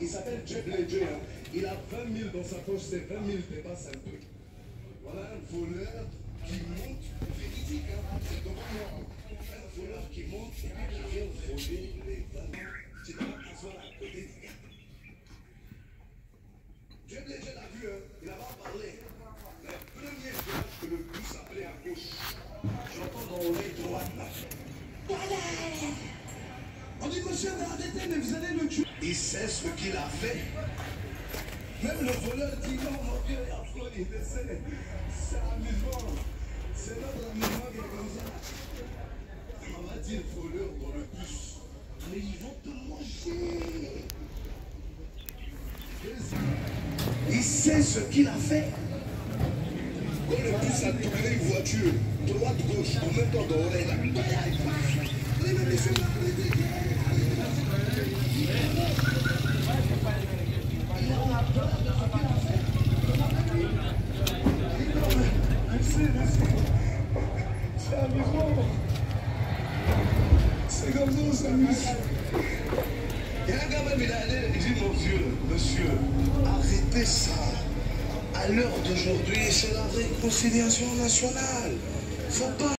Il s'appelle Jeff Ledger. Il a 20 000 dans sa poche. Ces 20 000 dépassent un peu. Voilà un voleur qui monte, véridique, hein, c'est devant moi. Un voleur qui monte et qui vient voler les valeurs. Tu dois t'asseoir à côté du gars. Jeff Ledger l'a vu, hein, il n'a pas parlé. Le premier virage que le bus appelait à gauche, j'entends dans l'oreille droite là. On dit, monsieur, arrêtez, mais vous allez le tuer. Il sait ce qu'il a fait. Même le voleur dit non, mon Dieu, il a flot, il essaie. C'est amusant. C'est notre amusement qui est comme ça. On va dire voleur dans le bus. Mais ils vont te manger. Il sait ce qu'il a fait. Quand le bus a tourné une voiture, droite, gauche, en même temps dans l'oreille, là. Allez, messieurs, arrêtez. C'est amusant. C'est comme ça, on s'amuse. Il y a un gars même, il a allé, il dit, mon Dieu, monsieur, arrêtez ça. À l'heure d'aujourd'hui, c'est la réconciliation nationale. Faut pas.